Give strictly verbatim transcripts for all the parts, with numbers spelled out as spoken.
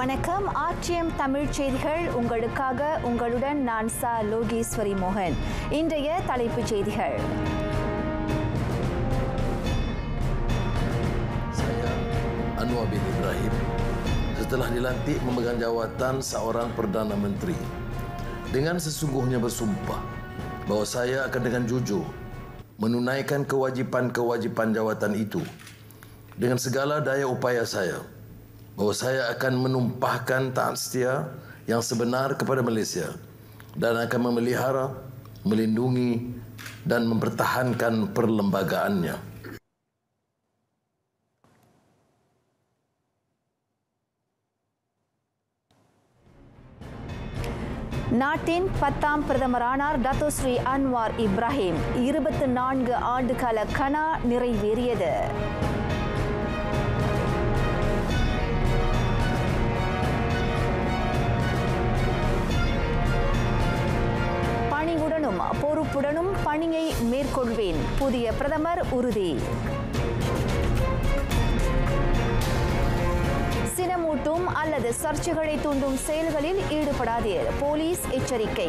வணக்கம். ஆர்டிஎம் தமிழ் செய்திகள் உங்களுக்காக. உங்களுடன் நான் சா லோகேஸ்வரி மோகன். இன்றைய தலைப்புச் செய்திகள். Saya Anwar bin Ibrahim setelah dilantik memegang jawatan seorang Perdana Menteri dengan sesungguhnya bersumpah bahawa saya akan dengan jujur menunaikan kewajipan-kewajipan jawatan itu dengan segala daya upaya saya, bahawa saya akan menumpahkan taat setia yang sebenar kepada Malaysia dan akan memelihara, melindungi dan mempertahankan perlembagaannya. நாட்டின் பத்தாம் பிரதமரானார் Dato Sri Anwar Ibrahim. இருபத்தி நான்கு ஆண்டுகால கனா நிறைவேறியது. பணிவுடனும் பொறுப்புடனும் பணியை மேற்கொள்வேன், புதிய பிரதமர் உறுதி. சினமூட்டும் அல்லது சர்ச்சைகளை தூண்டும் செயல்களில் ஈடுபடாதீர், போலீஸ் எச்சரிக்கை.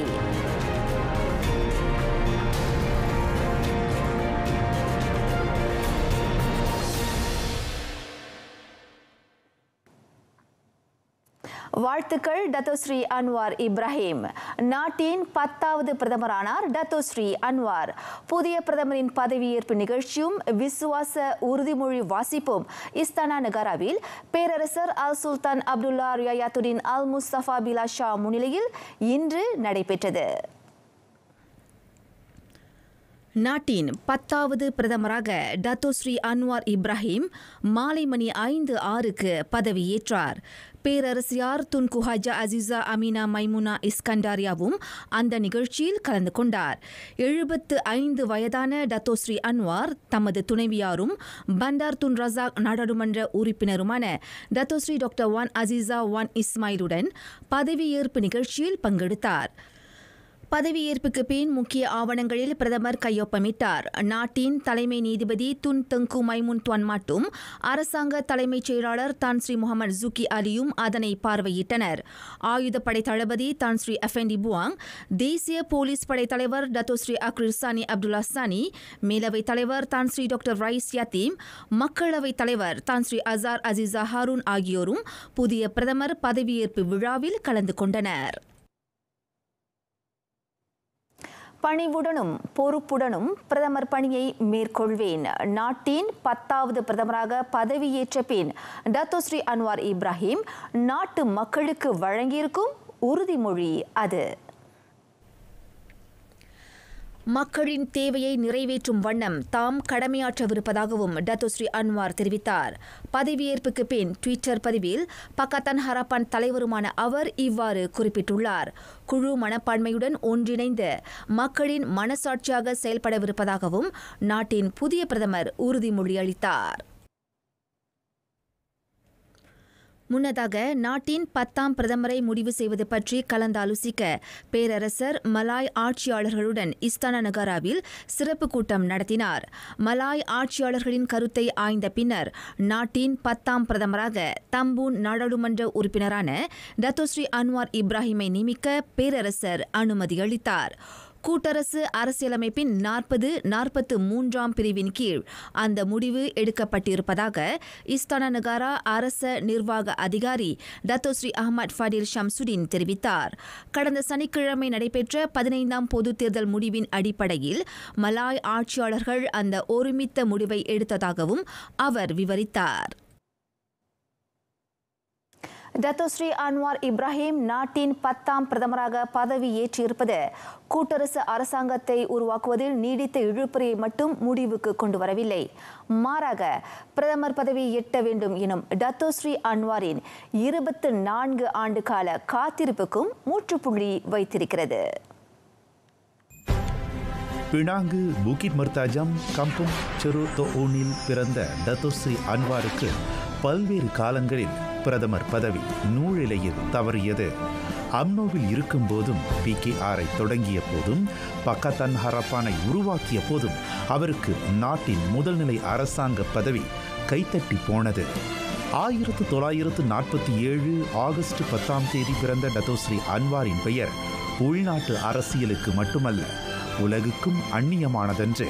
வாழ்த்துக்கள் டத்தோ ஸ்ரீ அன்வார் இப்ராஹிம். நாட்டின் பத்தாவது பிரதமரானார் டத்தோ ஸ்ரீ அன்வார். புதிய பிரதமரின் பதவியேற்பு நிகழ்ச்சியும் விசுவாச உறுதிமொழி வாசிப்பும் இஸ்தானா நகராவில் பேரரசர் அல் சுல்தான் அப்துல்லா ரியாத்துடின் அல் முஸ்தபா பிலா ஷா முன்னிலையில் இன்று நடைபெற்றது. நாட்டின் பத்தாவது பிரதமராக டத்தோ ஸ்ரீ அன்வார் இப்ராஹிம் மாலை மணி ஐந்து ஆறுக்கு பதவியேற்றார். பேரரசியார் Tunku Hajah Azizah Aminah Maimunah இஸ்கண்டாரியாவும் அந்த நிகழ்ச்சியில் கலந்து கொண்டார். எழுபத்து ஐந்து வயதான டத்தோ ஸ்ரீ அன்வார் தமது துணைவியாரும் பண்டார் துன் ரசாக் நாடாளுமன்ற உறுப்பினருமான Dato Sri doctor Wan Azizah Wan இஸ்மாயிலுடன் பதவியேற்பு நிகழ்ச்சியில் பங்கெடுத்தார். பதவியேற்புக்கு பின் முக்கிய ஆவணங்களில் பிரதமர் கையொப்பமிட்டார். நாட்டின் தலைமை நீதிபதி துன் தங்கு மைமுன் துவான் மட்டும் அரசாங்க தலைமைச் செயலாளர் தான் ஸ்ரீ முகமது ஜுக்கி அலியும் அதனை பார்வையிட்டனர். ஆயுதப்படை தளபதி தான் ஸ்ரீ எஃப்என்டி புவாங், தேசிய போலீஸ் படை தலைவர் Dato Sri Acryl Sani Abdullah Sani, மேலவைத் தலைவர் தான் ஸ்ரீ டாக்டர் ரைஸ் யாத்தீம், மக்களவைத் தலைவர் தான் ஸ்ரீ அசார் அசிசா ஹாரூன் ஆகியோரும் புதிய பிரதமர் பதவியேற்பு விழாவில் கலந்து கொண்டனர். பணிவுடனும் பொறுப்புடனும் பிரதமர் பணியை மேற்கொள்வேன். நாட்டின் பத்தாவது பிரதமராக பதவியேற்ற பின் டத்தோ ஸ்ரீ அன்வார் இப்ராஹிம் நாட்டு மக்களுக்கு வழங்கியிருக்கும் உறுதிமொழி அது. மக்களின் தேவையை நிறைவேற்றும் வண்ணம் தாம் கடமையாற்றவிருப்பதாகவும் டத்தோ ஸ்ரீ அன்வார் தெரிவித்தார். பதவியேற்புக்கு பின் ட்விட்டர் பதிவில் பக்கத்தன் ஹரப்பான் தலைவருமான அவர் இவ்வாறு குறிப்பிட்டுள்ளார். குழு மனப்பான்மையுடன் ஒன்றிணைந்து மக்களின் மனசாட்சியாக செயல்படவிருப்பதாகவும் நாட்டின் புதிய பிரதமர் உறுதிமொழி அளித்தார். முன்னதாக நாட்டின் பத்தாம் பிரதமரை முடிவு செய்வது பற்றி கலந்தாலோசிக்க பேரரசர் மலாய் ஆட்சியாளர்களுடன் இஸ்தானா நகராவில் சிறப்பு கூட்டம் நடத்தினார். மலாய் ஆட்சியாளர்களின் கருத்தை ஆய்ந்த பின்னர் நாட்டின் பத்தாம் பிரதமராக தம்பூன் நாடாளுமன்ற உறுப்பினரான டத்தோ ஸ்ரீ அன்வார் இப்ராஹிமை நியமிக்க பேரரசர் அனுமதி அளித்தார். கூட்டரசு அரசியலமைப்பின் நாற்பது நாற்பத்து மூன்றாம் பிரிவின் கீழ் அந்த முடிவு எடுக்கப்பட்டிருப்பதாக இஸ்தானா நகாரா அரச நிர்வாக அதிகாரி Dato Sri Ahmad Fadil Shamsuddin தெரிவித்தார். கடந்த சனிக்கிழமை நடைபெற்ற பதினைந்தாம் பொது தேர்தல் முடிவின் அடிப்படையில் மலாய் ஆட்சியாளர்கள் அந்த ஒருமித்த முடிவை எடுத்ததாகவும் அவர் விவரித்தார். டத்தோ ஸ்ரீ அன்வார் இப்ராஹிம் நாட்டின் பத்தாம் பிரதமராக பதவியேற்றிருப்பது கூட்டரசு அரசாங்கத்தை உருவாக்குவதில் நீடித்த இழுபறியை மட்டும் முடிவுக்கு கொண்டு வரவில்லை. மாறாக பிரதமர் பதவியை எட்ட வேண்டும் எனும் டத்தோ ஸ்ரீ அன்வாரின் இருபத்தி நான்கு ஆண்டு கால காத்திருப்புக்கும் முற்றுப்புள்ளி வைத்திருக்கிறது. பினாங்கு புகிட் மர்தாஜம் கம்பும் செரு தொஊனில் பிறந்த டத்தோ ஸ்ரீ அன்வாருக்கு பல்வேறு காலங்களில் பிரதமர் பதவி நூழிலையில் தவறியது. அம்னோவில் இருக்கும் போதும், பி கே ஆரை தொடங்கிய போதும், பக்கத்தன் ஹரப்பானை உருவாக்கிய போதும் அவருக்கு நாட்டின் முதல்நிலை அரசாங்க பதவி கைத்தட்டி போனது. ஆயிரத்து தொள்ளாயிரத்து நாற்பத்தி ஏழு ஆகஸ்ட் பத்தாம் தேதி பிறந்த டத்தோஸ்ரீ அன்வாரின் பெயர் உள்நாட்டு அரசியலுக்கு மட்டுமல்ல, உலகுக்கும் அந்நியமானதன்று.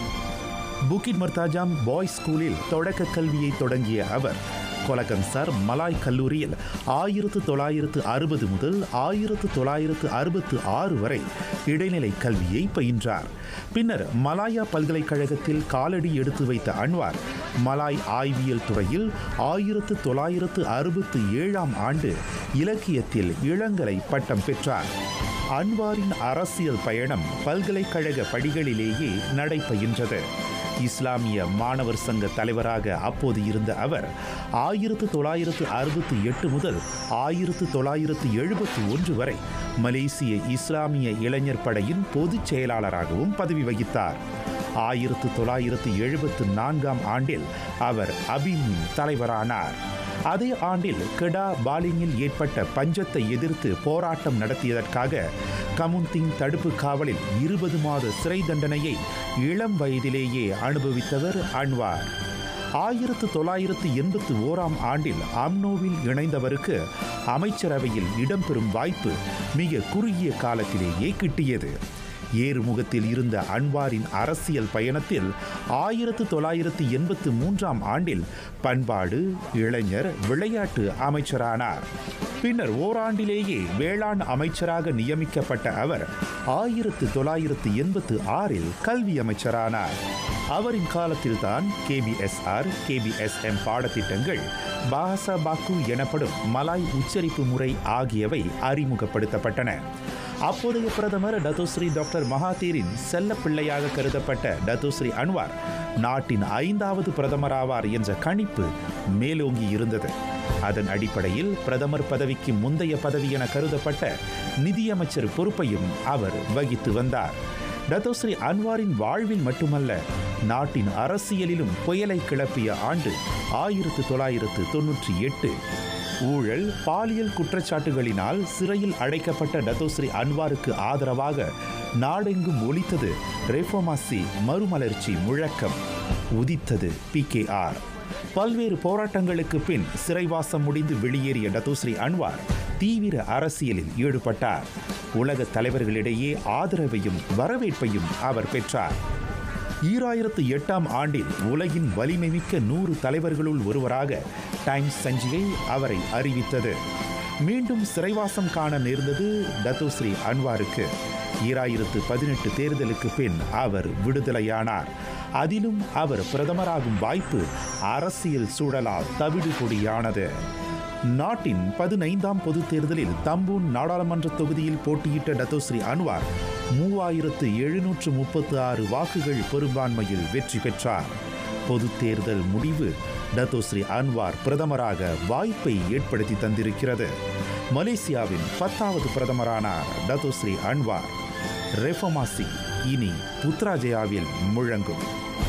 புக்கிட் மர்தாஜாம் பாய்ஸ் ஸ்கூலில் தொடக்க கல்வியை தொடங்கிய அவர் கொலகன்சார் மலாய் கல்லூரியில் ஆயிரத்து தொள்ளாயிரத்து அறுபது முதல் ஆயிரத்து தொள்ளாயிரத்து அறுபத்து ஆறு வரை இடைநிலை கல்வியை பயின்றார். பின்னர் மலாயா பல்கலைக்கழகத்தில் காலடி எடுத்து வைத்த அன்வார் மலாய் ஆய்வியல் துறையில் ஆயிரத்து தொள்ளாயிரத்து அறுபத்து ஏழாம் ஆண்டு இலக்கியத்தில் இளங்கலை பட்டம் பெற்றார். அன்வாரின் அரசியல் பயணம் பல்கலைக்கழக படிகளிலேயே நடைபெற்றது. இஸ்லாமிய மாணவர் சங்க தலைவராக அப்போது இருந்த அவர் ஆயிரத்து தொள்ளாயிரத்து அறுபத்தி எட்டு முதல் ஆயிரத்து தொள்ளாயிரத்து எழுபத்தி ஒன்று வரை மலேசிய இஸ்லாமிய இளைஞர் படையின் பொதுச் செயலாளராகவும் பதவி வகித்தார். ஆயிரத்து தொள்ளாயிரத்து எழுபத்து நான்காம் ஆண்டில் அவர் அபிமின் தலைவரானார். அதே ஆண்டில் கெடா பாலிங்கில் ஏற்பட்ட பஞ்சத்தை எதிர்த்து போராட்டம் நடத்தியதற்காக கமுன்திங் தடுப்பு காவலில் இருபது மாத சிறை தண்டனையை இளம் வயதிலேயே அனுபவித்தவர் அன்வார். ஆயிரத்து தொள்ளாயிரத்து எண்பத்தி ஓராம் ஆண்டில் அம்னோவில் இணைந்தவருக்கு அமைச்சரவையில் இடம்பெறும் வாய்ப்பு மிக குறுகிய காலத்திலேயே கிட்டியது. ஏறுமுகத்தில் இருந்த அன்வாரின் அரசியல் பயணத்தில் ஆயிரத்து தொள்ளாயிரத்து எண்பத்து மூன்றாம் ஆண்டில் பண்பாடு, இளைஞர், விளையாட்டு அமைச்சரானார். பின்னர் ஓராண்டிலேயே வேளாண் அமைச்சராக நியமிக்கப்பட்ட அவர் ஆயிரத்து தொள்ளாயிரத்து எண்பத்து ஆறில் கல்வி அமைச்சரானார். அவரின் காலத்தில்தான் கேபிஎஸ்ஆர், கேபிஎஸ்எம் பாடத்திட்டங்கள், பாஹசா பாக்கு எனப்படும் மலாய் உச்சரிப்பு முறை ஆகியவை அறிமுகப்படுத்தப்பட்டன. அப்போதைய பிரதமர் டத்தோஸ்ரீ டாக்டர் மகாதீரின் செல்ல பிள்ளையாக கருதப்பட்ட டத்தோஸ்ரீ அன்வார் நாட்டின் ஐந்தாவது பிரதமராவார் என்ற கணிப்பு மேலோங்கி இருந்தது. அதன் அடிப்படையில் பிரதமர் பதவிக்கு முந்தைய பதவி என கருதப்பட்ட நிதியமைச்சர் பொறுப்பையும் அவர் வகித்து வந்தார். டத்தோஸ்ரீ அன்வாரின் வாழ்வில் மட்டுமல்ல, நாட்டின் அரசியலிலும் புயலை கிளப்பிய ஆண்டு ஆயிரத்து தொள்ளாயிரத்து தொன்னூற்றி எட்டு. ஊழல், பாலியல் குற்றச்சாட்டுகளினால் சிறையில் அடைக்கப்பட்ட டத்தோஸ்ரீ அன்வாருக்கு ஆதரவாக நாடெங்கும் ஒலித்தது ரெஃபோமாசி மறுமலர்ச்சி முழக்கம். உதித்தது பி கே ஆர். பல்வேறு போராட்டங்களுக்கு பின் சிறைவாசம் முடிந்து வெளியேறிய டத்தோஸ்ரீ அன்வார் தீவிர அரசியலில் ஈடுபட்டார். உலக தலைவர்களிடையே ஆதரவையும் வரவேற்பையும் அவர் பெற்றார். ஈராயிரத்து எட்டாம் ஆண்டில் உலகின் வலிமைமிக்க நூறு தலைவர்களுள் ஒருவராக டைம்ஸ் சஞ்சிகை அவரை அறிவித்தது. மீண்டும் சிறைவாசம் காண நேர்ந்தது டத்தோஸ்ரீ அன்வாருக்கு. ஈராயிரத்து பதினெட்டு தேர்தலுக்கு பின் அவர் விடுதலையானார். அதிலும் அவர் பிரதமராகும் வாய்ப்பு அரசியல் சூழலால் தவிடுபொடியானது. நாட்டின் பதினைந்தாம் பொது தேர்தலில் தம்பூன் நாடாளுமன்ற தொகுதியில் போட்டியிட்ட டத்தோஸ்ரீ அன்வார் மூவாயிரத்து எழுநூற்று முப்பத்து ஆறு வாக்குகள் பெரும்பான்மையில் வெற்றி பெற்றார். பொது தேர்தல் முடிவு டத்தோஸ்ரீ அன்வார் பிரதமராக வாய்ப்பை ஏற்படுத்தி தந்திருக்கிறது. மலேசியாவின் பத்தாவது பிரதமரானார் டத்தோஸ்ரீ அன்வார். ரெஃபமாசி இனி புத்ராஜயாவில் முழங்கும்.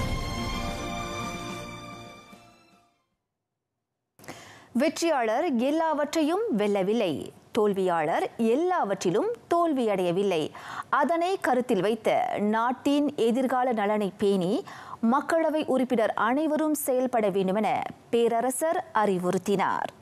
வெற்றியாளர் எல்லாவற்றையும் வெல்லவில்லை, தோல்வியாளர் எல்லாவற்றிலும் தோல்வியடையவில்லை. அதனை கருத்தில் வைத்து நாட்டின் எதிர்கால நலனை பேணி மக்களவை உறுப்பினர் அனைவரும் செயல்பட வேண்டுமென பேரரசர் அறிவுறுத்தினார்.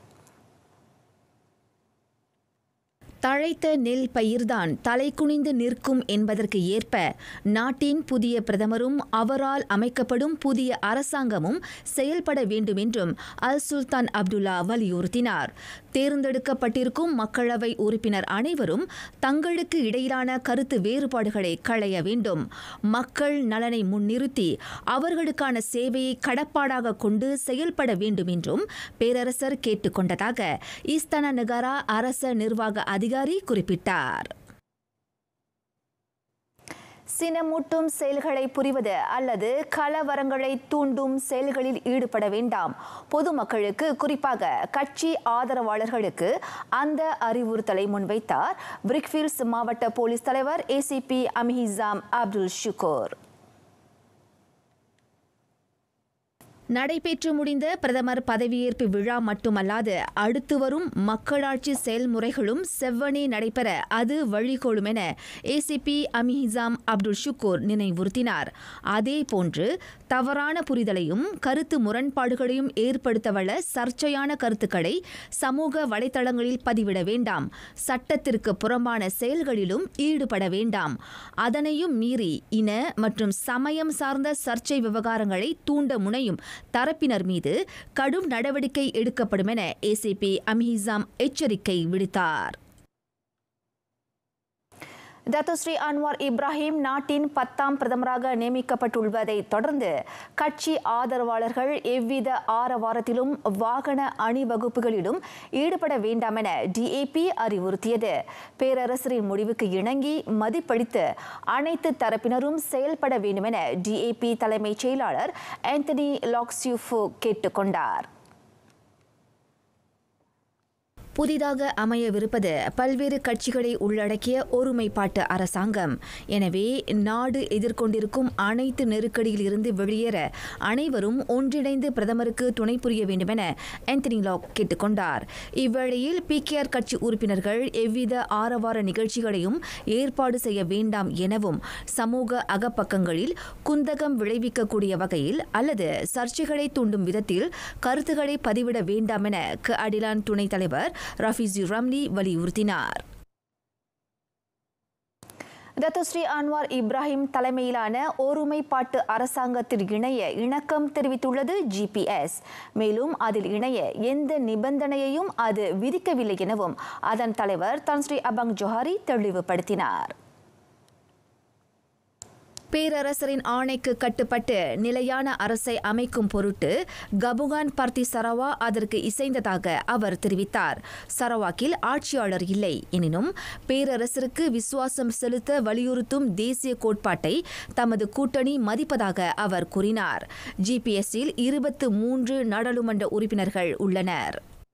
தழைத்த நெல் பயிர்தான் தலை குனிந்து நிற்கும் என்பதற்கு ஏற்ப நாட்டின் புதிய பிரதமரும் அவரால் அமைக்கப்படும் புதிய அரசாங்கமும் செயல்பட வேண்டும் என்றும் அல் சுல்தான் அப்துல்லா வலியுறுத்தினார். தேர்ந்தெடுக்கப்பட்டிருக்கும் மக்களவை உறுப்பினர் அனைவரும் தங்களுக்கு இடையிலான கருத்து வேறுபாடுகளை களைய வேண்டும். மக்கள் நலனை முன்னிறுத்தி அவர்களுக்கான சேவையை கடப்பாடாக கொண்டு செயல்பட வேண்டும் என்றும் பேரரசர் கேட்டுக்கொண்டதாக இஸ்தானா நெகாரா அரச நிர்வாக அதிகாரி குறிப்பிட்டார். சினமூட்டும் செயல்களை புரிவது அல்லது கலவரங்களை தூண்டும் செயல்களில் ஈடுபட வேண்டாம். பொதுமக்களுக்கு, குறிப்பாக கட்சி ஆதரவாளர்களுக்கு அந்த அறிவுறுத்தலை முன்வைத்தார் பிரிக்ஃபீல்ட்ஸ் மாவட்ட போலீஸ் தலைவர் ஏசிபி அமிஹிசாம் அப்துல் ஷுக்கூர். நடைபெற்று முடிந்த பிரதமர் பதவியேற்பு விழா மட்டுமல்லாது அடுத்து வரும் மக்களாட்சி செயல்முறைகளும் செவ்வனே நடைபெற அது வழிகோலும் என ஏசிபி அமிஹிசாம் அப்துல் ஷுக்கூர் நினைவுறுத்தினார். அதேபோன்று தவறான புரிதலையும் கருத்து முரண்பாடுகளையும் ஏற்படுத்தவல்ல சர்ச்சையான கருத்துக்களை சமூக வலைதளங்களில் பதிவிட வேண்டாம். சட்டத்திற்கு புறம்பான செயல்களிலும் ஈடுபட வேண்டாம். அதனையும் மீறி இன மற்றும் சமயம் சார்ந்த சர்ச்சை விவகாரங்களை தூண்ட முனையும் தரப்பினர் மீது கடும் நடவடிக்கை எடுக்கப்படும் என ஏசிபி அமிஹிசாம் எச்சரிக்கை விடுத்தார். டத்தோஸ்ரீ அன்வார் இப்ராஹிம் நாட்டின் பத்தாம் பிரதமராக நியமிக்கப்பட்டுள்ளதை தொடர்ந்து கட்சி ஆதரவாளர்கள் எவ்வித ஆரவாரத்திலும் வாகன அணிவகுப்புகளிலும் ஈடுபட வேண்டாம் என டிஏபி அறிவுறுத்தியது. பேரரசரின் முடிவுக்கு இணங்கி மதிப்பளித்து அனைத்து தரப்பினரும் செயல்பட வேண்டும் என டிஏபி தலைமைச் செயலாளர் ஆந்தனி லாக்ஸ்யூஃபோ கேட்டுக்கொண்டார். புதிதாக அமையவிருப்பது பல்வேறு கட்சிகளை உள்ளடக்கிய ஒருமைப்பாட்டு அரசாங்கம். எனவே நாடு எதிர்கொண்டிருக்கும் அனைத்து நெருக்கடியில் இருந்து வெளியேற அனைவரும் ஒன்றிணைந்து பிரதமருக்கு துணை புரிய வேண்டும் என ஆந்தனி லாக் கேட்டுக்கொண்டார். இவ்வேளையில் பிகேஆர் கட்சி உறுப்பினர்கள் எவ்வித ஆரவார நிகழ்ச்சிகளையும் ஏற்பாடு செய்ய வேண்டாம் எனவும் சமூக அகப்பக்கங்களில் குந்தகம் விளைவிக்கக்கூடிய வகையில் அல்லது சர்ச்சைகளை தூண்டும் விதத்தில் கருத்துக்களை பதிவிட வேண்டாம் என க அடிலான் துணைத் தலைவர் ரஃபீசி ரம்லி வலியுறுத்தினார். டத்தோஸ்ரீ அன்வார் இப்ராஹிம் தலைமையிலான ஒருமைப்பாட்டு அரசாங்கத்தில் இணைய இணக்கம் தெரிவித்துள்ளது ஜிபிஎஸ். மேலும் அதில் இணைய எந்த நிபந்தனையையும் அது விதிக்கவில்லை எனவும் அதன் தலைவர் தன்ஸ்ரீ அபங் ஜோஹாரி தெளிவுபடுத்தினார். பேரரசரின் ஆணைக்கு கட்டுப்பட்டு நிலையான அரசை அமைக்கும் பொருட்டு கபுகான் பர்த்தி சரவா அதற்கு இசைந்ததாக அவர் தெரிவித்தார். சரவாக்கில் ஆட்சியாளர் இல்லை எனினும் பேரரசருக்கு விசுவாசம் செலுத்த வலியுறுத்தும் தேசிய கோட்பாட்டை தமது கூட்டணி மதிப்பதாக அவர் கூறினார். ஜிபிஎஸ்ஸில் இருபத்து மூன்று நாடாளுமன்ற உறுப்பினர்கள் உள்ளனர்.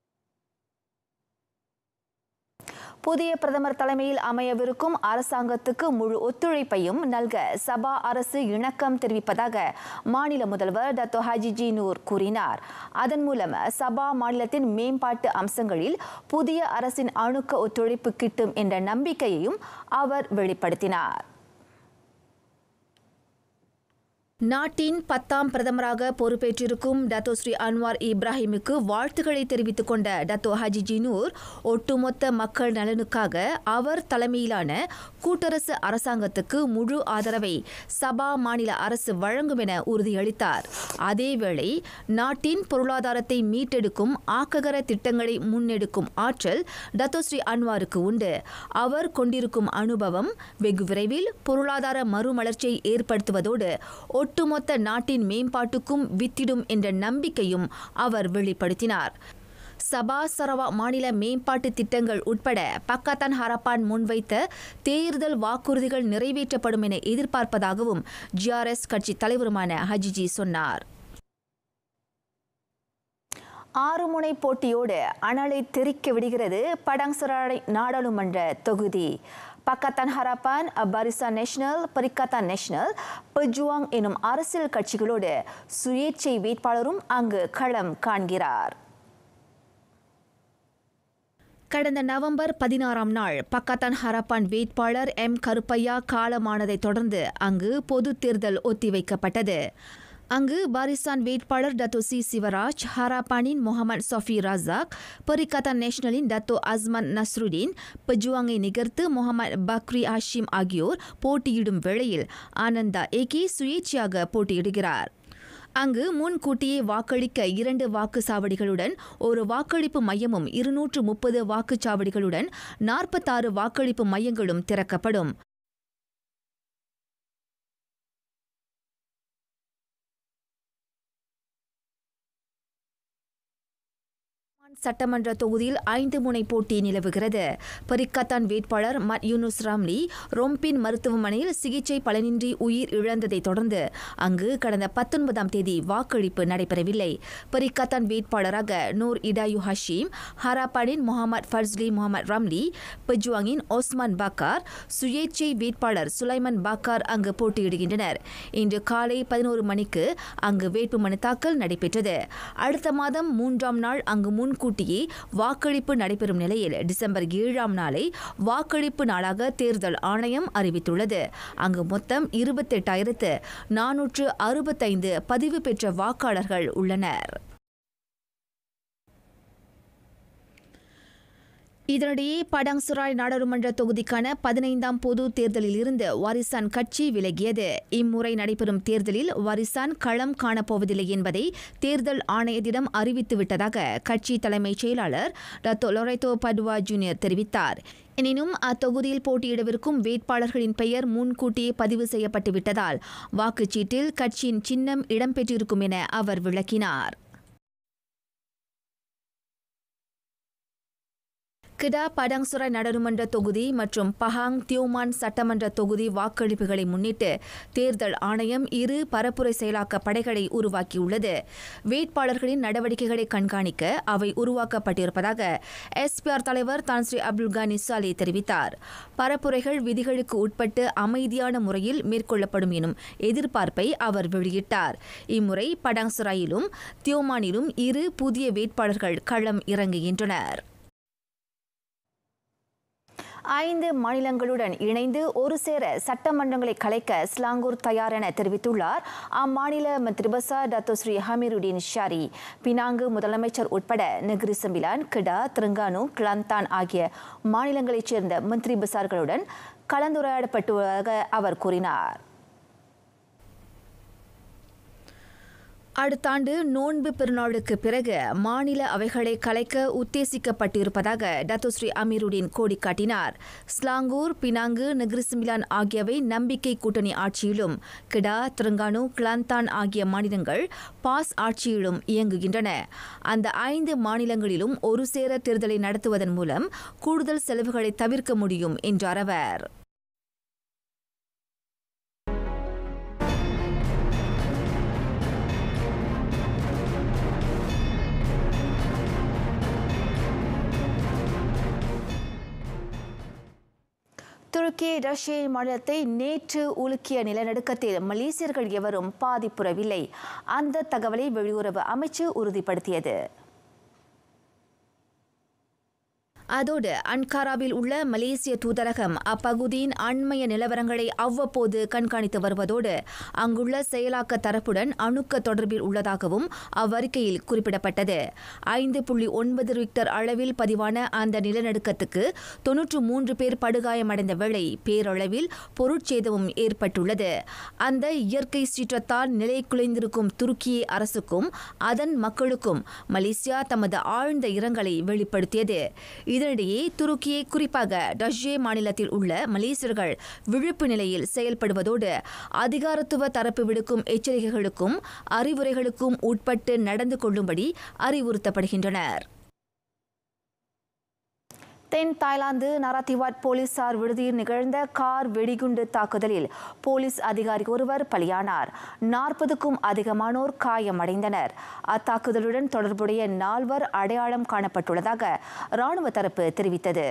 புதிய பிரதமர் தலைமையில் அமையவிருக்கும் அரசாங்கத்துக்கு முழு ஒத்துழைப்பையும் நல்க சபா அரசு இணக்கம் தெரிவிப்பதாக மாநில முதல்வர் டத்தோ ஹஜிஜி நூர் கூறினார். அதன் மூலம் சபா மாநிலத்தின் மேம்பாட்டு அம்சங்களில் புதிய அரசின் அணுக்க ஒத்துழைப்பு கிட்டும் என்ற நம்பிக்கையையும் அவர் வெளிப்படுத்தினார். நாட்டின் பத்தாம் பிரதமராக பொறுப்பேற்றிருக்கும் டத்தோஸ்ரீ அன்வார் இப்ராஹிமுக்கு வாழ்த்துக்களை தெரிவித்துக் கொண்ட டத்தோ ஹஜிஜி நூர் ஒட்டுமொத்த மக்கள் நலனுக்காக அவர் தலைமையிலான கூட்டரசு அரசாங்கத்துக்கு முழு ஆதரவை சபா மாநில அரசு வழங்கும் என உறுதியளித்தார். அதேவேளை நாட்டின் பொருளாதாரத்தை மீட்டெடுக்கும் ஆக்ககர திட்டங்களை முன்னெடுக்கும் ஆற்றல் டத்தோஸ்ரீ அன்வாருக்கு உண்டு. அவர் கொண்டிருக்கும் அனுபவம் வெகு விரைவில் பொருளாதார மறுமலர்ச்சியை ஏற்படுத்துவதோடு ஒட்டுமொத்த நாட்டின் மேம்பாட்டுக்கும் வித்திடும் என்ற நம்பிக்கையும் அவர் வெளிப்படுத்தினார். சபா சரவா மாநில மேம்பாட்டு திட்டங்கள் உட்பட பக்கத்தான் ஹரப்பான் முன்வைத்த தேர்தல் வாக்குறுதிகள் நிறைவேற்றப்படும் என எதிர்பார்ப்பதாகவும் ஜிஆர்எஸ் கட்சி தலைவருமான ஹஜிஜி சொன்னார். ஆறு முனை போட்டியோடு அனலை தெறிக்க விடுகிறது படாங்சராய் நாடாளுமன்ற தொகுதி. Pakatan Harapan, Barisan Nasional, Perikatan Nasional, Pejuang எனும் அரசியல் கட்சிகளோடு சுயேட்சை வேட்பாளரும் அங்கு களம் காண்கிறார். கடந்த நவம்பர் பதினாறாம் நாள் பக்கத்தான் ஹரப்பான் வேட்பாளர் எம் கருப்பையா காலமானதை தொடர்ந்து அங்கு பொது தேர்தல் ஒத்திவைக்கப்பட்டது. அங்கு பாரிசான் வேட்பாளர் டத்தோ சி சிவராஜ், ஹராப்பானின் முகமது சஃபி ரசாக், பரிக்கத்தான் நேஷனலின் டத்தோ அஸ்மான் நஸ்ருடீன், பெஜுவாங்கை நிகர்த்து முகமது பக்ரி ஹஷீம் ஆகியோர் போட்டியிடும் வேளையில் ஆனந்தா ஏகி சுயேட்சையாக போட்டியிடுகிறார். அங்கு முன்கூட்டியே வாக்களிக்க இரண்டு வாக்குச்சாவடிகளுடன் ஒரு வாக்களிப்பு மையமும் இருநூற்று முப்பது வாக்குச்சாவடிகளுடன் நாற்பத்தாறு வாக்களிப்பு மையங்களும் திறக்கப்படும். சட்டமன்ற தொகுதியில் ஐந்து முனை போட்டி நிலவுகிறது. பரிக்கத்தான் வேட்பாளர் மட் யூனுஸ் ராம்லி ரொம்பின் மருத்துவமனையில் சிகிச்சை பலனின்றி உயிர் இழந்ததை தொடர்ந்து அங்கு கடந்த பத்தொன்பதாம் தேதி வாக்களிப்பு நடைபெறவில்லை. பரிக்கத்தான் வேட்பாளராக நூர் இடாயு ஹஷீம், ஹராப்பானின் முகமது ஃபர்ஸ்லி முகமது ராம்லி, பெஜுவாங்கின் ஒஸ்மான் பாக்கார், சுயேட்சை வேட்பாளர் சுலைமன் பாக்கார் அங்கு போட்டியிடுகின்றனர். இன்று காலை பதினோரு மணிக்கு அங்கு வேட்புமனு தாக்கல் நடைபெற்றது. அடுத்த மாதம் மூன்றாம் நாள் அங்கு முன்கூட்டியே வாக்களிப்பு நடைபெறும் நிலையில் டிசம்பர் ஏழாம் நாளை வாக்களிப்பு நாளாக தேர்தல் ஆணையம் அறிவித்துள்ளது. அங்கு மொத்தம் இருபத்தெட்டாயிரத்து நானூற்று அறுபத்தைந்து பதிவு பெற்ற வாக்காளர்கள் உள்ளனர். இதனிடையே படாங்சுராய் நாடாளுமன்ற தொகுதிக்கான பதினைந்தாம் பொது தேர்தலில் இருந்து வாரிசான் கட்சி விலகியது. இம்முறை நடைபெறும் தேர்தலில் வாரிசான் களம் காணப்போவதில்லை என்பதை தேர்தல் ஆணையத்திடம் அறிவித்துவிட்டதாக கட்சி தலைமைச் செயலாளர் டத்தோ லொரைட்டோ படுவா ஜூனியர் தெரிவித்தார். எனினும் அத்தொகுதியில் போட்டியிடவிருக்கும் வேட்பாளர்களின் பெயர் முன்கூட்டியே பதிவு செய்யப்பட்டுவிட்டதால் வாக்குச்சீட்டில் கட்சியின் சின்னம் இடம்பெற்றிருக்கும் என அவர் விளக்கினார். கிடா படாங்சுராய் நாடாளுமன்ற தொகுதி மற்றும் பஹாங் தியோமான் சட்டமன்ற தொகுதி வாக்களிப்புகளை முன்னிட்டு தேர்தல் ஆணையம் இரு பரப்புரை செயலாக்க படைகளை உருவாக்கியுள்ளது. வேட்பாளர்களின் நடவடிக்கைகளை கண்காணிக்க அவை உருவாக்கப்பட்டிருப்பதாக எஸ்பிஆர் தலைவர் தான்ஸ்ரீ அப்துல் கானி சாலே தெரிவித்தார். பரப்புரைகள் விதிகளுக்கு உட்பட்டு அமைதியான முறையில் மேற்கொள்ளப்படும் எனும் எதிர்பார்ப்பை அவர் வெளியிட்டார். இம்முறை படாங்சுராயிலும் தியோமானிலும் இரு புதிய வேட்பாளர்கள் களம் இறங்குகின்றனர். ஐந்து மாநிலங்களுடன் இணைந்து ஒரு சேர சட்டமன்றங்களை கலைக்க ஸ்லாங்கூர் தயார் என தெரிவித்துள்ளார் அம்மாநில மந்திரி பசார் Dato Sri Hamiruddin Shari. Penang முதலமைச்சர் உட்பட நெகிரி சம்பிலான், கிடா, திரங்கானு, கிளாந்தான் ஆகிய மாநிலங்களைச் சேர்ந்த மந்திரி பசார்களுடன் கலந்துரையாடப்பட்டுள்ளதாக அவர் கூறினார். அடுத்த ஆண்டு நோன்பு பெருநாளுக்கு பிறகு மாநில அவைகளை கலைக்க உத்தேசிக்கப்பட்டிருப்பதாக டத்தோ ஸ்ரீ அமீருடீன் கோடி காட்டினார். ஸ்லாங்கூர், பினாங்கு, நெகிரிசிமிலான் ஆகியவை நம்பிக்கை கூட்டணி ஆட்சியிலும், கிடா, திரங்கானு, கிளாந்தான் ஆகிய மாநிலங்கள் பாஸ் ஆட்சியிலும் இயங்குகின்றன. அந்த ஐந்து மாநிலங்களிலும் ஒரு சேர தேர்தலை நடத்துவதன் மூலம் கூடுதல் செலவுகளை தவிர்க்க முடியும் என்றார் அவர். துருக்கி ரஷ்ய மாநிலத்தை நேற்று உலுக்கிய நிலநடுக்கத்தில் மலேசியர்கள் எவரும் பாதிப்புறவில்லை. அந்த தகவலை வெளியுறவு அமைச்சு உறுதிப்படுத்தியது. அதோடு அன்காராவில் உள்ள மலேசிய தூதரகம் அப்பகுதியின் அண்மைய நிலவரங்களை அவ்வப்போது கண்காணித்து வருவதோடு அங்குள்ள செயலாக்க தரப்புடன் அணுக்க தொடர்பில் உள்ளதாகவும் அவ்வறிக்கையில் குறிப்பிடப்பட்டது. ஐந்து புள்ளி ஒன்பது ரிக்டர் அளவில் பதிவான அந்த நிலநடுக்கத்துக்கு தொன்னூற்று மூன்று பேர் படுகாயமடைந்த வேளை பேரளவில் பொருட்சேதமும் ஏற்பட்டுள்ளது. அந்த இயற்கை சீற்றத்தால் நிலை குலைந்திருக்கும் துருக்கிய அரசுக்கும் அதன் மக்களுக்கும் மலேசியா தமது ஆழ்ந்த இரங்கலை வெளிப்படுத்தியது. இதனிடையே துருக்கியை குறிப்பாக டஸ்ஜே மாநிலத்தில் உள்ள மலேசியர்கள் விழிப்பு நிலையில் செயல்படுவதோடு அதிகாரத்துவ தரப்பு விடுக்கும் எச்சரிக்கைகளுக்கும் அறிவுரைகளுக்கும் உட்பட்டு நடந்து கொள்ளும்படி அறிவுறுத்தப்படுகின்றனர். தென் தாய்லாந்து நராத்திவாட் போலீசார் விடுதியில் நிகழ்ந்த கார் வெடிகுண்டு தாக்குதலில் போலீஸ் அதிகாரி ஒருவர் பலியானார். நாற்பதுக்கும் அதிகமானோர் காயமடைந்தனர். அத்தாக்குதலுடன் தொடர்புடைய நால்வர் அடையாளம் காணப்பட்டுள்ளதாக ராணுவ தரப்பு தெரிவித்தது.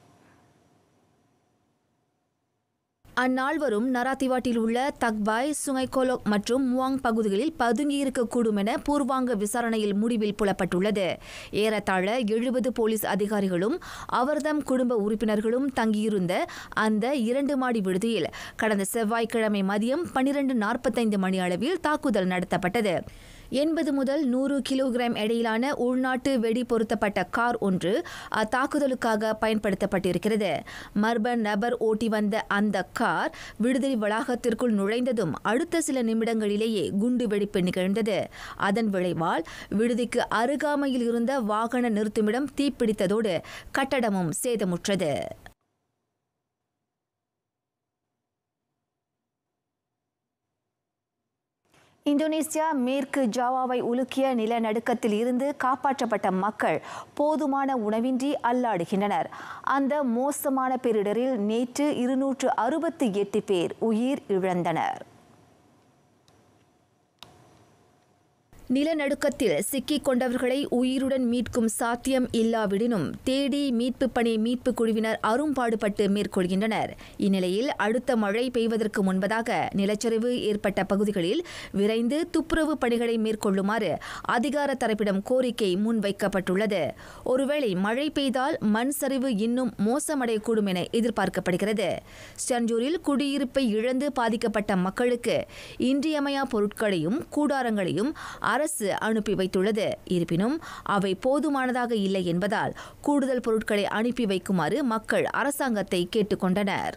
அந்நால்வரும் நராத்திவாட்டில் உள்ள தக்பாய், சுங்கைகோலோக் மற்றும் முவாங் பகுதிகளில் பதுங்கியிருக்கக்கூடும் என பூர்வாங்க விசாரணையில் முடிவில் புலப்பட்டுள்ளது. ஏறத்தாழ எழுபது போலீஸ் அதிகாரிகளும் அவர்தம் குடும்ப உறுப்பினர்களும் தங்கியிருந்த அந்த இரண்டு மாடி விடுதியில் கடந்த செவ்வாய்க்கிழமை மதியம் பனிரெண்டு நாற்பத்தைந்து மணி அளவில் தாக்குதல் நடத்தப்பட்டது. எண்பது முதல் நூறு கிலோகிராம் எடையிலான உள்நாட்டு வெடி பொருத்தப்பட்ட கார் ஒன்று அத்தாக்குதலுக்காக பயன்படுத்தப்பட்டிருக்கிறது. மர்ம நபர் ஓட்டி வந்த அந்த கார் விடுதலை வளாகத்திற்குள் நுழைந்ததும் அடுத்த சில நிமிடங்களிலேயே குண்டு வெடிப்பு நிகழ்ந்தது. அதன் விளைவால் விடுதிக்கு அருகாமையில் இருந்த வாகன நிறுத்துமிடம் தீப்பிடித்ததோடு கட்டடமும் சேதமுற்றது. இந்தோனேசியா மேற்கு ஜாவாவை உலுக்கிய நிலநடுக்கத்தில் இருந்து காப்பாற்றப்பட்ட மக்கள் போதுமான உணவின்றி அல்லாடுகின்றனர். அந்த மோசமான பேரிடரில் நேற்று இருநூற்று அறுபத்தி எட்டு பேர் உயிர் இழந்தனர். நிலநடுக்கத்தில் சிக்கிக் கொண்டவர்களை உயிருடன் மீட்கும் சாத்தியம் இல்லாவிடினும் தேடி மீட்பு பணி மீட்பு குழுவினர் அரும்பாடுபட்டு மேற்கொள்கின்றனர். இந்நிலையில் அடுத்த மழை பெய்வதற்கு முன்பதாக நிலச்சரிவு ஏற்பட்ட பகுதிகளில் விரைந்து துப்புரவு பணிகளை மேற்கொள்ளுமாறு அதிகார தரப்பிடம் கோரிக்கை முன்வைக்கப்பட்டுள்ளது. ஒருவேளை மழை பெய்தால் மண் சரிவு இன்னும் மோசமடையக்கூடும் என எதிர்பார்க்கப்படுகிறது. ஸ்டன்ஜூரில் குடியிருப்பை இழந்து பாதிக்கப்பட்ட மக்களுக்கு இன்றியமையா பொருட்களையும் கூடாரங்களையும் அரசு அனுப்பி வைத்துள்ளது. இருப்பினும் அவை போதுமானதாக இல்லை என்பதால் கூடுதல் பொருட்களை அனுப்பி வைக்குமாறு மக்கள் அரசாங்கத்தை கேட்டுக்கொண்டனர்.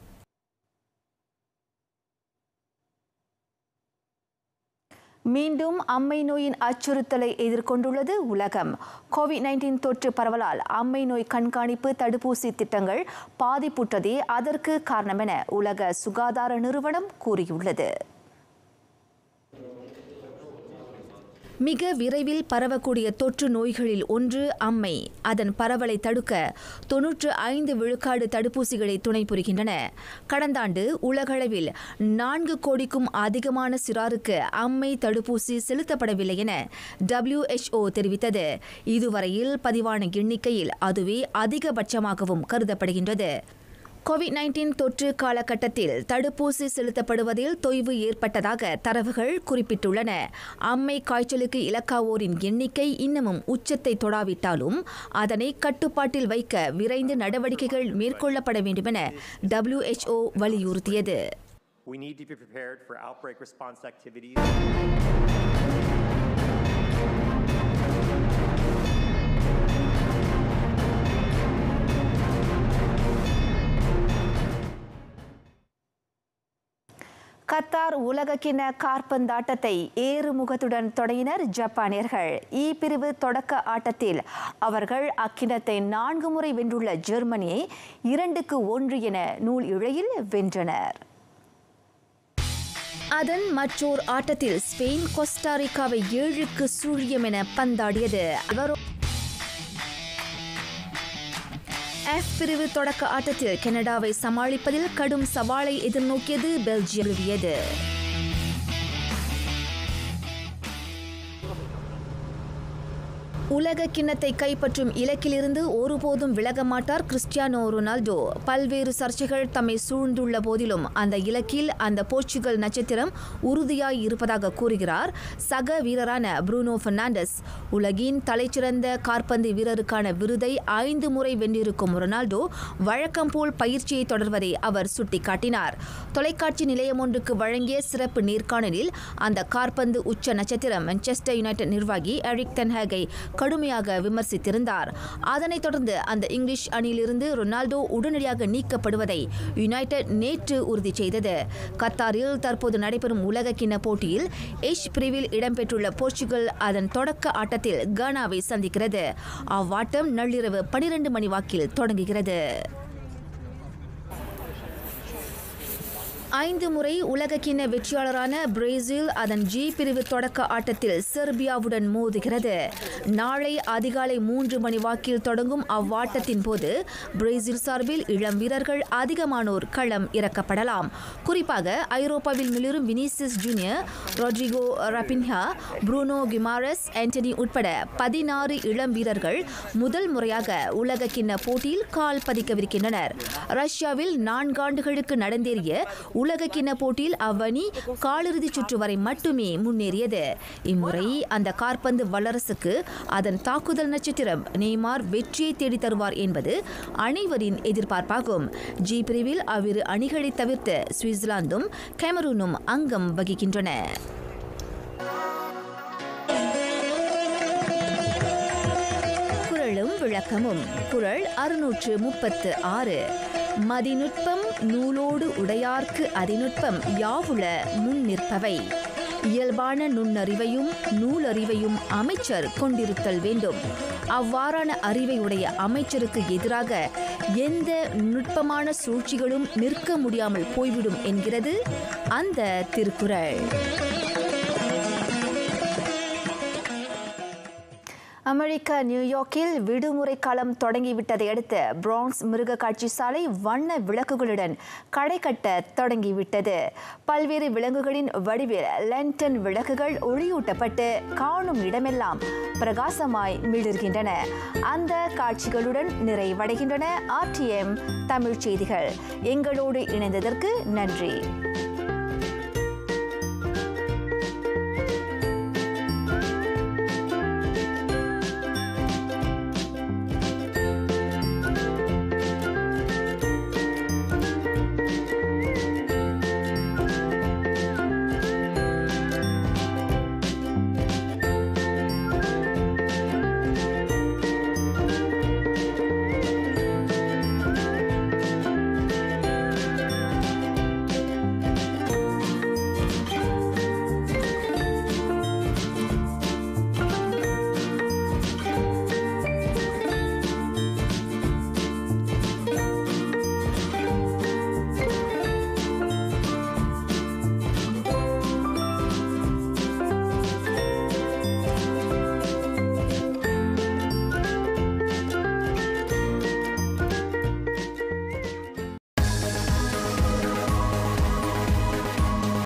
மீண்டும் அம்மை நோயின் அச்சுறுத்தலை எதிர்கொண்டுள்ளது உலகம். கோவிட் நைன்டீன் தொற்று பரவலால் அம்மை நோய் கண்காணிப்பு தடுப்பூசி திட்டங்கள் பாதிப்புற்றதே அதற்கு காரணம் என உலக சுகாதார நிறுவனம் கூறியுள்ளது. மிக விரைவில் பரவக்கூடிய தொற்று நோய்களில் ஒன்று அம்மை. அதன் பரவலை தடுக்க தொன்னூற்று ஐந்து விழுக்காடு தடுப்பூசிகளை துணை புரிகின்றன. கடந்த ஆண்டு உலகளவில் நான்கு கோடிக்கும் அதிகமான சிறாருக்கு அம்மை தடுப்பூசி செலுத்தப்படவில்லை என டபிள்யூ எச் ஓ தெரிவித்தது. இதுவரையில் பதிவான எண்ணிக்கையில் அதுவே அதிகபட்சமாகவும் கருதப்படுகின்றது. கோவிட் நைன்டீன் தொற்று காலகட்டத்தில் தடுப்பூசி செலுத்தப்படுவதில் தொய்வு ஏற்பட்டதாக தரவுகள் குறிப்பிட்டுள்ளன. அம்மை காய்ச்சலுக்கு இலக்காவோரின் எண்ணிக்கை இன்னமும் உச்சத்தை தொடாவிட்டாலும் அதனை கட்டுப்பாட்டில் வைக்க விரைந்து நடவடிக்கைகள் மேற்கொள்ளப்பட வேண்டும் என டபிள்யூ எச் ஓ வலியுறுத்தியது. We need to be prepared for outbreak response activities. Qatar உலகக்கிண்ண காற்பந்தாட்டத்தை ஏறுமுகத்துடன் தொடங்கினர் ஜப்பானியர்கள். இ பிரிவு தொடக்க ஆட்டத்தில் அவர்கள் அக்கிண்ணத்தை நான்கு முறை வென்றுள்ள ஜெர்மனியை இரண்டுக்கு ஒன்று என நூல் இழையில் வென்றனர். அதன் மற்றோர் ஆட்டத்தில் ஸ்பெயின் கோஸ்டாரிக்காவை ஏழுக்கு சுழியம் என பந்தாடியது. எஃப் பிரிவு தொடக்க ஆட்டத்தில் கனடாவை சமாளிப்பதில் கடும் சவாலை எதிர்நோக்கியது பெல்ஜியம். உலக கிண்ணத்தை கைப்பற்றும் இலக்கிலிருந்து ஒருபோதும் விலக மாட்டார் கிறிஸ்டியானோ ரொனால்டோ. பல்வேறு சர்ச்சைகள் தம்மை சூழ்ந்துள்ள போதிலும் அந்த இலக்கில் அந்த போர்ச்சுகல் நட்சத்திரம் உறுதியாய் இருப்பதாக கூறுகிறார் சக வீரரான புரூனோ பெர்னாண்டஸ். உலகின் தலைச்சிறந்த காற்பந்து வீரருக்கான விருதை ஐந்து முறை வென்றிருக்கும் ரொனால்டோ வழக்கம் போல் பயிற்சியை தொடர்வதை அவர் சுட்டிக்காட்டினார். தொலைக்காட்சி நிலையம் ஒன்றுக்கு வழங்கிய சிறப்பு நேர்காணலில் அந்த காற்பந்து உச்ச நட்சத்திரம் மான்செஸ்டர் யுனைடெட் நிர்வாகி எரிக் டென் ஹாகை கடுமையாக விமர்சித்திருந்தார். அதனைத் தொடர்ந்து அந்த இங்கிலீஷ் அணியிலிருந்து ரொனால்டோ உடனடியாக நீக்கப்படுவதை யுனைடெட் நேற்று உறுதி செய்தது. கத்தாரில் தற்போது நடைபெறும் உலக கிண்ண போட்டியில் எச் பிரிவில் இடம்பெற்றுள்ள போர்ச்சுகல் அதன் தொடக்க ஆட்டத்தில் கானாவை சந்திக்கிறது. அவ்வாட்டம் நள்ளிரவு பனிரெண்டு மணி வாக்கில் தொடங்குகிறது. ஐந்து முறை உலகக்கிண்ண வெற்றியாளரான பிரேசில் அதன் ஜி பிரிவு தொடக்க ஆட்டத்தில் செர்பியாவுடன் மோதுகிறது. நாளை அதிகாலை மூன்று மணி வாக்கில் தொடங்கும் அவ்வாட்டத்தின் போது பிரேசில் சார்பில் இளம் வீரர்கள் அதிகமானோர் களம் இறக்கப்படலாம். குறிப்பாக ஐரோப்பாவில் மிளிரும் Vinicius Junior, Rodrygo Raphinha, Bruno Guimaraes, Antony உட்பட பதினாறு இளம் வீரர்கள் முதல் முறையாக உலகக்கிண்ண போட்டியில் கால் பதிக்கவிருக்கின்றனர். ரஷ்யாவில் நான்காண்டுகளுக்கு நடந்தேறிய உலகக்கிண்ண போட்டியில் அவ்வணி காலிறுதிச் சுற்று வரை மட்டுமே முன்னேறியது. இம்முறை அந்த காற்பந்து வல்லரசுக்கு அதன் தாக்குதல் நட்சத்திரம் நெய்மார் வெற்றியை தேடி தருவார் என்பது அனைவரின் எதிர்பார்ப்பாகும். ஜி பிரிவில் அவ்விரு அணிகளை தவிர்த்து சுவிட்சர்லாந்தும் கேமரூனும் அங்கம் வகிக்கின்றன. குறளும் விளக்கமும். குறள் அறுநூற்று முப்பத்து ஆறு. மதிநுட்பம் நூலோடு உடையார்க்கு அதிநுட்பம் யாவுள முன் நிற்பவை. இயல்பான நுண்ணறிவையும் நூலறிவையும் அமைச்சர் கொண்டிருத்தல் வேண்டும். அவ்வாறான அறிவை உடைய அமைச்சருக்கு எதிராக எந்த நுட்பமான சூழ்ச்சிகளும் நிற்க முடியாமல் போய்விடும் என்கிறது அந்த திருக்குறள். அமெரிக்கா நியூயார்க்கில் விடுமுறை காலம் தொடங்கிவிட்டதை அடுத்து பிரான்ஸ் மிருக காட்சி சாலை வண்ண விளக்குகளுடன் கடை கட்ட தொடங்கிவிட்டது. பல்வேறு விலங்குகளின் வடிவில் லென்டன் விளக்குகள் ஒளியூட்டப்பட்டு காணும் இடமெல்லாம் பிரகாசமாய் மிளிர்கின்றன. அந்த காட்சிகளுடன் நிறைவடைகின்றன ஆர்டிஎம் தமிழ் செய்திகள். எங்களோடு இணைந்ததற்கு நன்றி.